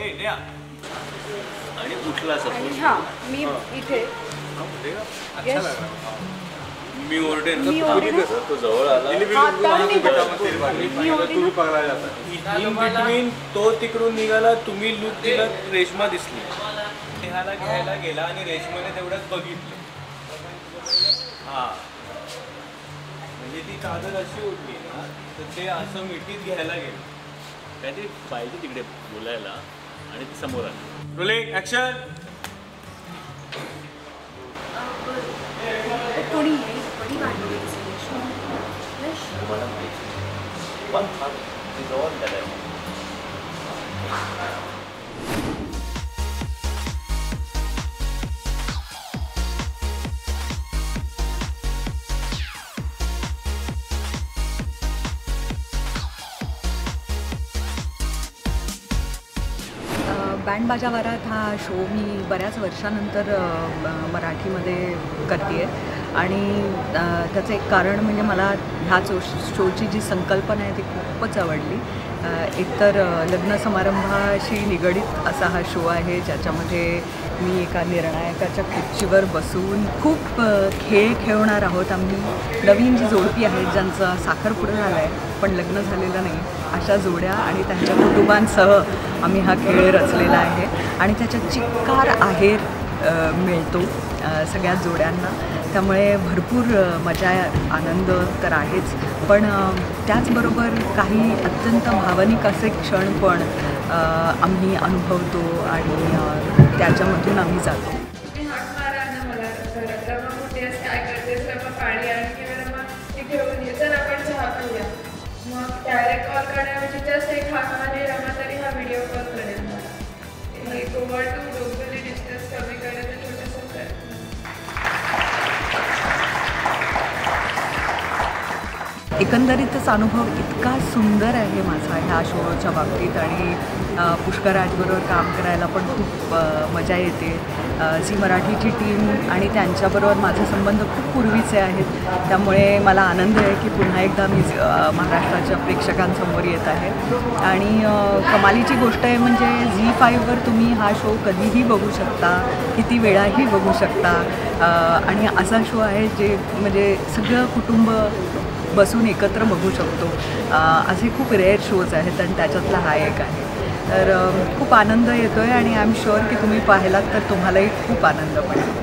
आणि उठला सपोज मी इथे मी ओरडेन तो जवळ आला बिटवीन तो तिकडून निघाला, तुम्ही लूक दिला, रेश्मा दिसली, नेहाला घ्यायला गेला आणि रेश्माने तेवढ्यात बघितलं. हा म्हणजे ती चादर अशी उठली ना तर ते असं मिठीत घ्यायला गेलं. काहीतरी पाहिजे तिकडे बोलायला आणि ती समोर आली. Rolling action. बँड बाजा बारात हा शो मी बऱ्याच वर्षानंतर मराठीमध्ये करते आहे आणि त्याचं एक कारण म्हणजे मला ह्या शोची जी संकल्पना आहे ती खूपच आवडली. एकतर लग्न समारंभाशी निगडीत असा हा शो आहे ज्याच्यामध्ये मी एका निर्णायकाच्या खुर्चीवर बसून खूप खेळ खेळणार आहोत. आम्ही नवीन जी जोडपी आहेत ज्यांचा साखरपुडा झाला आहे पण लग्न झालेलं नाही अशा जोड्या आणि त्यांच्या कुटुंबांसह आम्ही हा खेळ रचलेला आहे आणि त्याच्यात चिक्कार आहेर मिळतो सगळ्या जोड्यांना. त्यामुळे भरपूर मजा आनंद तर आहेच पण त्याचबरोबर काही अत्यंत भावनिक असे क्षण पण आम्ही अनुभवतो आणि त्याच्यामधून आम्ही जातो. डायरेक्ट कॉल करण्याऐवजी जस्ट एक हाक मारले रमा तरी हा व्हिडिओ कॉल करेल. एक ओव्हर टू ग्लोबली डिस्टन्स कमी करण्याचा छोटासा प्रयत्न. एकंदरीतच अनुभव इतका सुंदर आहे माझा ह्या शोच्या बाबतीत आणि पुष्कराजबरोबर काम करायला पण खूप मजा येते. झी मराठीची टीम आणि त्यांच्याबरोबर माझे संबंध खूप पूर्वीचे आहेत त्यामुळे मला आनंद आहे की पुन्हा एकदा मी महाराष्ट्राच्या प्रेक्षकांसमोर येत आहे. आणि कमालीची गोष्ट आहे म्हणजे झी5वर तुम्ही हा शो कधीही बघू शकता, किती वेळाही बघू शकता आणि असा शो आहे जे म्हणजे सगळं कुटुंब बसून एकत्र बघू शकतो. असे खूप रेअर शोज आहेत आणि त्याच्यातला हा एक आहे. तर खूप आनंद येतो आहे आणि आय एम शुअर की तुम्ही पाहिलात तर तुम्हालाही खूप आनंद पडेल.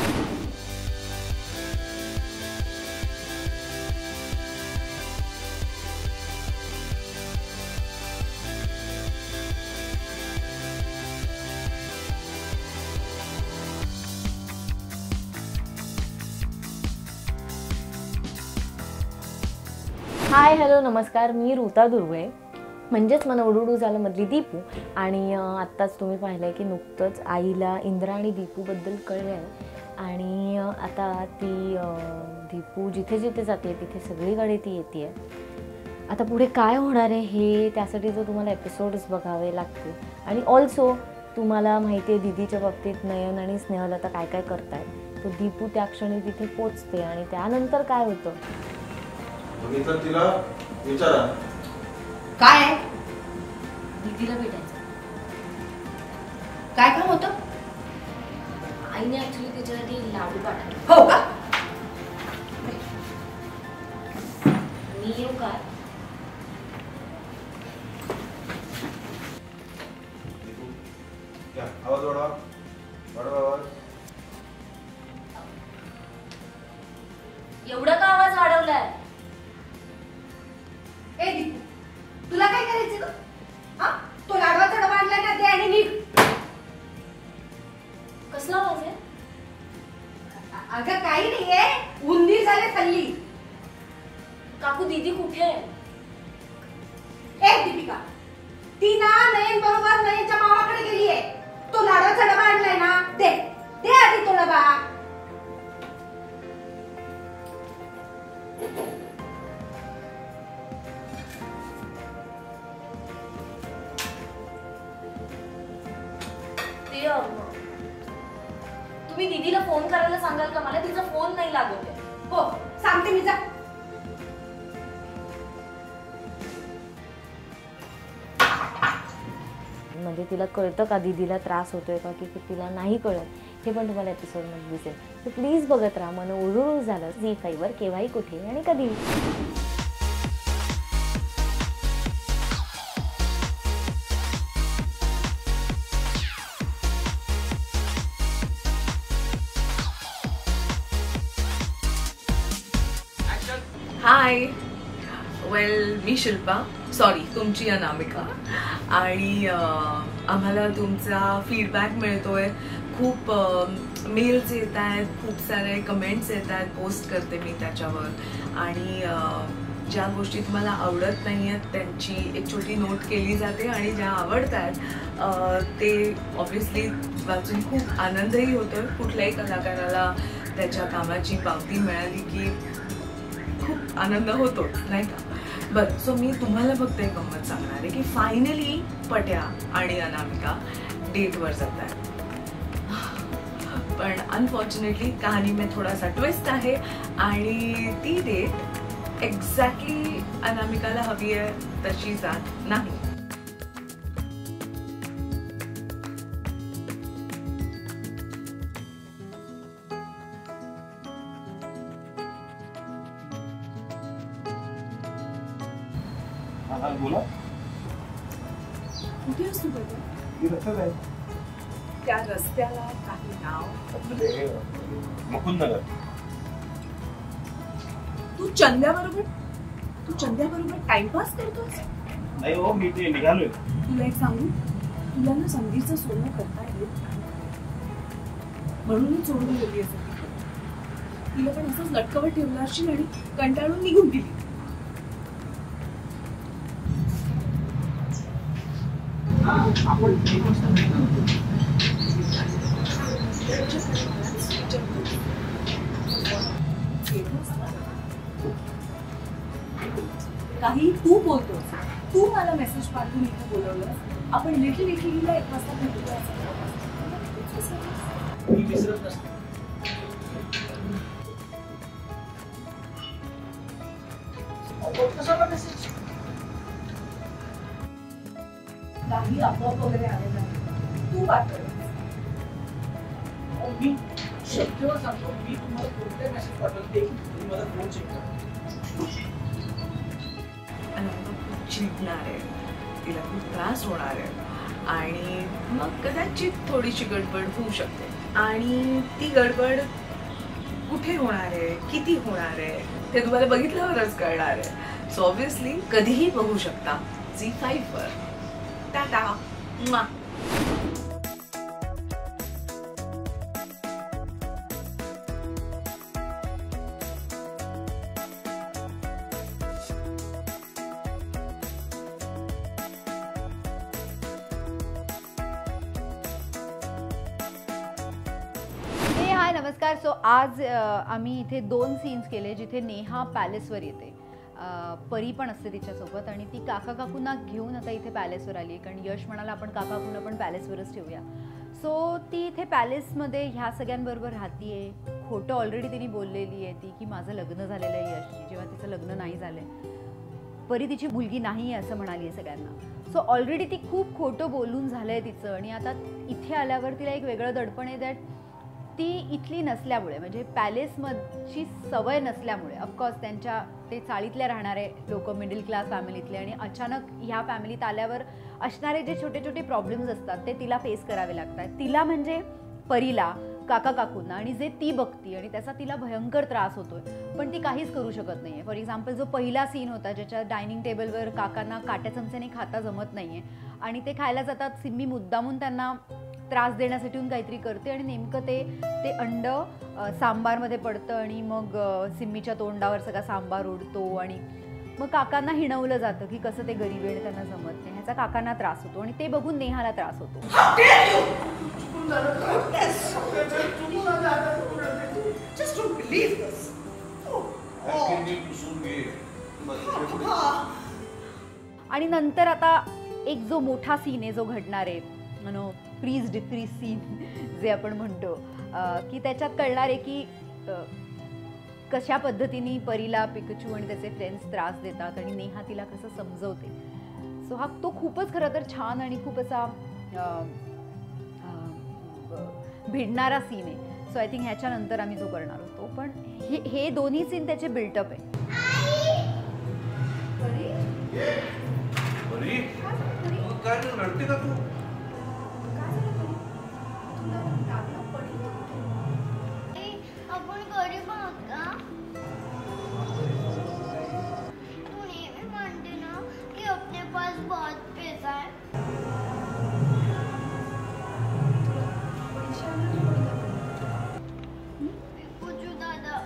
हाय हॅलो नमस्कार, मी ऋता दुर्वे म्हणजेच मन उडुडू झालं मधली दीपू. आणि आत्ताच तुम्ही पाहिलं आहे की नुकतंच आईला इंद्रा आणि दीपूबद्दल कळलं आहे आणि आता ती दीपू जिथे जिथे जाते तिथे सगळीकडे ती येते आहे. आता पुढे काय होणार आहे हे त्यासाठी तर तुम्हाला एपिसोड्स बघावे लागतील. आणि ऑल्सो तुम्हाला माहिती आहे दीदीच्या बाबतीत नयन आणि स्नेहलता काय काय करताय. तर दीपू त्या क्षणी तिथे पोचते आणि त्यानंतर काय होतं तर तिला विचारा काय आहे. दीदीला भेटायचं काय काम होतं. आईने ऍक्च्युली तिच्यासाठी लाडू पाठवले. हो का. मी येऊ का. आवाज वाढवा, वाढवा आवाज. एवढा का आवाज वाढवलाय. ए दीपू तुला काय करायचं ग. हा तो लाडवाचा डबा आणलाय ना ते आणि निघ. कसला आवाज आहे. अगं काही नाहीये उंदीर झाले खाल्ली. काकू दीदी कुठे आहे. ए दीपिका ती ना नयन बरोबर नयनच्या मामाकडे गेली आहे. तो लाडवाचा डबा आणलाय ना दे दे आधी तो डबा. तुम्ही दीदीला फोन करायला सांगाल का मला. तिचा फोन नाही लागत आहे. हो सांगते मी. जा म्हणजे तिला कळतं का दीदीला त्रास होतोय का की तिला नाही कळत हे पण तुम्हाला एपिसोडमध्ये दिसेल. तर प्लीज बघत राहा. मन उडूळ झालं झी5वर केव्हाही कुठे आणि कधी. हाय, वेल मी शिल्पा, सॉरी तुमची अनामिका. आणि आम्हाला तुमचा फीडबॅक मिळतोय. खूप मेल्स येत आहेत, खूप सारे कमेंट्स येत आहेत, पोस्ट करते मी त्याच्यावर. आणि ज्या गोष्टी तुम्हाला आवडत नाही आहेत त्यांची एक छोटी नोट केली जाते आणि ज्या आवडत आहेत ते ऑब्व्हियसली वाचून खूप आनंदही होतो. कुठल्याही कलाकाराला त्याच्या कामाची पावती मिळाली की खूप आनंद होतो, नाही का. बरं, सो मी तुम्हाला फक्त एक गंमत सांगणार आहे की फायनली पट्या आणि अनामिका डेटवर जात आहेत. पण अनफॉर्च्युनेटली कहाणी में थोडासा ट्विस्ट आहे आणि ती डेट एक्झॅक्टली अनामिकाला हवी आहे तशी जात नाही. बोला. कुठे असतो बघा मी रस्त्यात आहे. त्या रस्त्याला काही नाव? मुकुंदनगर. तू चंद्याबरोबर टाइमपास करतोस? नाही हो, मी ते निघालोय. तुला एक सांगू, तुला ना संगीतचं सोनं करता येत नाही म्हणून मी सोडून गेली असेल. तिला पण असंच लटकवत ठेवलं असेल आणि कंटाळून निघून गेली. आपण काही तू बोलतोस. तू मला मेसेज पाठवून इथे बोलवलं. आपण लिटल इटलीला 1 वाजता भेटूया. मी विसरत नसतो. काही आपोआप वगैरे आले नाही. तू पाठव. मी शक्यवर सांगतो, मी तुम्हाला कोणते मेसेज पाठवते तुम्ही मला फोन चेक करा. खूप चिडणार आहे, तिला खूप त्रास होणार आहे आणि मग कदाचित थोडीशी गडबड होऊ शकते. आणि ती गडबड कुठे होणार आहे, किती होणार आहे ते तुम्हाला बघितल्यावरच कळणार आहे. सो ऑब्व्हियसली कधीही बघू शकता झी5वर. टाटा. हाय नमस्कार. सो आज आम्ही इथे 2 सीन्स केले जिथे नेहा पॅलेसवर येते. परी पण असते तिच्यासोबत आणि ती काका काकूंना घेऊन आता इथे पॅलेसवर आली आहे कारण यश म्हणाला आपण काका काकूंना पण पॅलेसवरच ठेवूया. सो ती इथे पॅलेसमध्ये ह्या सगळ्यांबरोबर राहती आहे. खोटं ऑलरेडी तिने बोललेली आहे ती की माझं लग्न झालेलं आहे यशची, जेव्हा तिचं लग्न नाही झालं आहे. परी तिची मुलगी नाही आहे असं म्हणाली आहे सगळ्यांना. सो ऑलरेडी ती खूप खोटं बोलून झालं आहे तिचं. आणि आता इथे आल्यावर तिला एक वेगळं दडपण आहे दॅट ती इथली नसल्यामुळे म्हणजे पॅलेसची सवय नसल्यामुळे ऑफकोर्स त्यांच्या ते चाळीतल्या राहणारे लोक मिडल क्लास फॅमिलीतले आणि अचानक ह्या फॅमिलीत आल्यावर असणारे जे छोटे छोटे प्रॉब्लेम्स असतात ते तिला फेस करावे लागतात. तिला म्हणजे परीला, काका काकूंना आणि जे ती बघती आणि त्याचा तिला भयंकर त्रास होतोय पण ती काहीच करू शकत नाही आहे. फॉर एक्झाम्पल जो पहिला सीन होता ज्याच्या डायनिंग टेबलवर काकांना काट्या चमच्याने खाता जमत नाही आहे आणि ते खायला जातात. सिम्मी मुद्दामून त्यांना त्रास देण्यासाठी काहीतरी करते आणि नेमकं ते अंड सांबारमध्ये पडतं आणि मग सिम्मीच्या तोंडावर सगळा सांबार उडतो आणि मग काकांना हिणवलं जातं की कसं ते गरीब आहे त्यांना जमत नाही. ह्याचा काकांना त्रास होतो आणि ते बघून नेहाला त्रास होतो. आणि नंतर आता एक जो मोठा सीन आहे जो घडणार आहे फ्रीज डिक्रीज सीन जे आपण म्हणतो की त्याच्यात कळणार आहे की कशा पद्धतीने परीला पिकाचू आणि त्याचे फ्रेंड्स त्रास देतात आणि नेहा तिला कसं समजवते. सो हा तो खूपच खरं तर छान आणि खूप असा भिडणारा सीन आहे. सो आय थिंक ह्याच्यानंतर आम्ही जो करणार होतो. पण हे दोन्ही सीन त्याचे बिल्टअप आहे. काय रडते का तू? आपण गरीब आहोत का? तू नेहमी म्हणते ना की अपने पास बहुत पैसा है. पूछू दादा.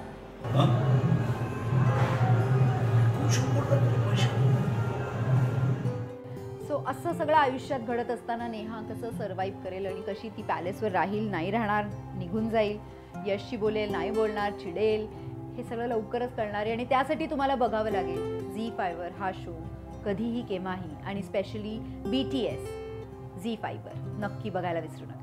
सो असं सगळं आयुष्यात घडत असताना नेहा कसं सर्व्हाइव्ह करेल आणि कशी ती पॅलेसवर राहील, नाही राहणार, निघून जाईल, यशशी बोलेल, नाही बोलणार, चिडेल, हे सगळं लवकरच कळणार आहे. आणि त्यासाठी तुम्हाला बघावं लागेल झी5वर हा शो कधीही केव्हाही, आणि स्पेशली BTS झी5वर नक्की बघायला विसरू नका.